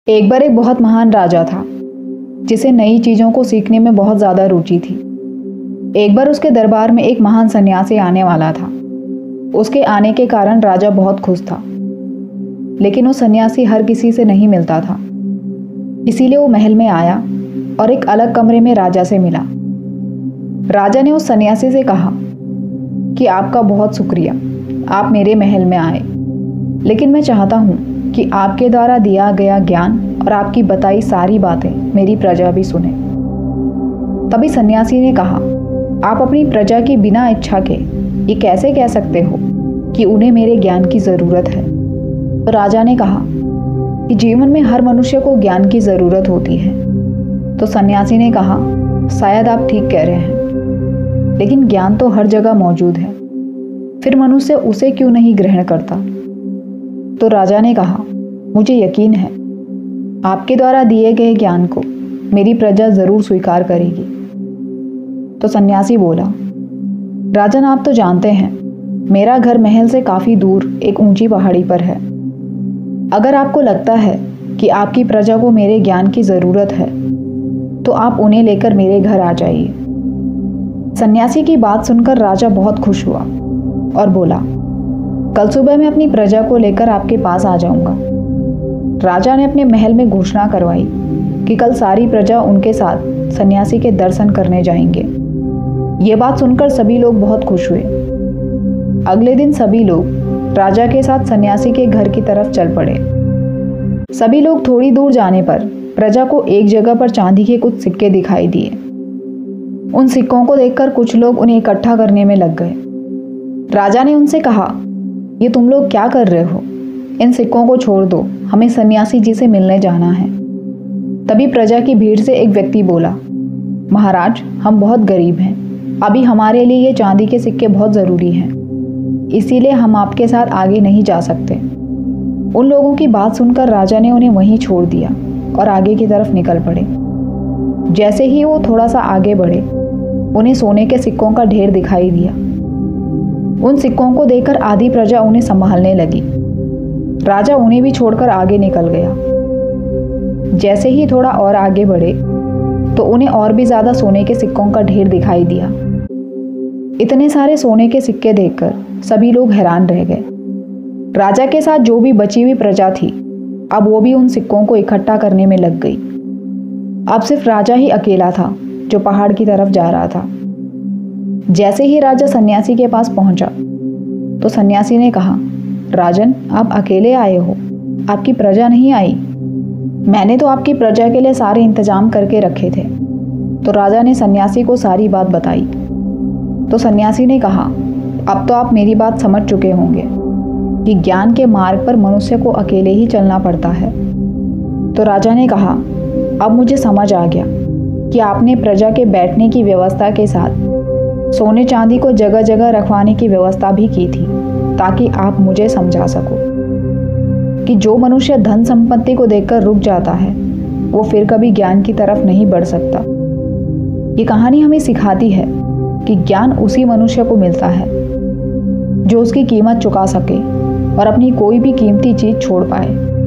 एक बार एक बहुत महान राजा था जिसे नई चीज़ों को सीखने में बहुत ज़्यादा रुचि थी। एक बार उसके दरबार में एक महान सन्यासी आने वाला था। उसके आने के कारण राजा बहुत खुश था, लेकिन वो सन्यासी हर किसी से नहीं मिलता था। इसीलिए वो महल में आया और एक अलग कमरे में राजा से मिला। राजा ने उस सन्यासी से कहा कि आपका बहुत शुक्रिया, आप मेरे महल में आए, लेकिन मैं चाहता हूँ कि आपके द्वारा दिया गया ज्ञान और आपकी बताई सारी बातें मेरी प्रजा भी सुने। तभी सन्यासी ने कहा, आप अपनी प्रजा की बिना इच्छा के ये कैसे कह सकते हो कि उन्हें मेरे ज्ञान की ज़रूरत है। तो राजा ने कहा कि जीवन में हर मनुष्य को ज्ञान की ज़रूरत होती है। तो सन्यासी ने कहा, शायद आप ठीक कह रहे हैं, लेकिन ज्ञान तो हर जगह मौजूद है, फिर मनुष्य उसे क्यों नहीं ग्रहण करता। तो राजा ने कहा, मुझे यकीन है आपके द्वारा दिए गए ज्ञान को मेरी प्रजा ज़रूर स्वीकार करेगी। तो सन्यासी बोला, राजन, आप तो जानते हैं मेरा घर महल से काफ़ी दूर एक ऊंची पहाड़ी पर है। अगर आपको लगता है कि आपकी प्रजा को मेरे ज्ञान की ज़रूरत है तो आप उन्हें लेकर मेरे घर आ जाइए। सन्यासी की बात सुनकर राजा बहुत खुश हुआ और बोला, कल सुबह मैं अपनी प्रजा को लेकर आपके पास आ जाऊंगा। राजा ने अपने महल में घोषणा करवाई कि कल सारी प्रजा उनके साथ सन्यासी के दर्शन करने जाएंगे। ये बात सुनकर सभी लोग बहुत खुश हुए। अगले दिन सभी लोग राजा के साथ सन्यासी के घर की तरफ चल पड़े। सभी लोग थोड़ी दूर जाने पर प्रजा को एक जगह पर चांदी के कुछ सिक्के दिखाई दिए। उन सिक्कों को देखकर कुछ लोग उन्हें इकट्ठा करने में लग गए। राजा ने उनसे कहा, ये तुम लोग क्या कर रहे हो? इन सिक्कों को छोड़ दो, हमें सन्यासी जी से मिलने जाना है। तभी प्रजा की भीड़ से एक व्यक्ति बोला, महाराज, हम बहुत गरीब हैं, अभी हमारे लिए ये चांदी के सिक्के बहुत ज़रूरी हैं, इसीलिए हम आपके साथ आगे नहीं जा सकते। उन लोगों की बात सुनकर राजा ने उन्हें वहीं छोड़ दिया और आगे की तरफ निकल पड़े। जैसे ही वो थोड़ा सा आगे बढ़े, उन्हें सोने के सिक्कों का ढेर दिखाई दिया। उन सिक्कों को देखकर आधी प्रजा उन्हें संभालने लगी। राजा उन्हें भी छोड़कर आगे निकल गया। जैसे ही थोड़ा और आगे बढ़े तो उन्हें और भी ज़्यादा सोने के सिक्कों का ढेर दिखाई दिया। इतने सारे सोने के सिक्के देखकर सभी लोग हैरान रह गए। राजा के साथ जो भी बची हुई प्रजा थी, अब वो भी उन सिक्कों को इकट्ठा करने में लग गई। अब सिर्फ राजा ही अकेला था जो पहाड़ की तरफ जा रहा था। जैसे ही राजा सन्यासी के पास पहुंचा तो सन्यासी ने कहा, राजन, आप अकेले आए हो, आपकी प्रजा नहीं आई। मैंने तो आपकी प्रजा के लिए सारे इंतजाम करके रखे थे। तो राजा ने सन्यासी को सारी बात बताई। तो सन्यासी ने कहा, अब तो आप मेरी बात समझ चुके होंगे कि ज्ञान के मार्ग पर मनुष्य को अकेले ही चलना पड़ता है। तो राजा ने कहा, अब मुझे समझ आ गया कि आपने प्रजा के बैठने की व्यवस्था के साथ सोने चांदी को जगह जगह रखवाने की व्यवस्था भी की थी, ताकि आप मुझे समझा सको कि जो मनुष्य धन संपत्ति को देखकर रुक जाता है वो फिर कभी ज्ञान की तरफ नहीं बढ़ सकता। ये कहानी हमें सिखाती है कि ज्ञान उसी मनुष्य को मिलता है जो उसकी कीमत चुका सके और अपनी कोई भी कीमती चीज़ छोड़ पाए।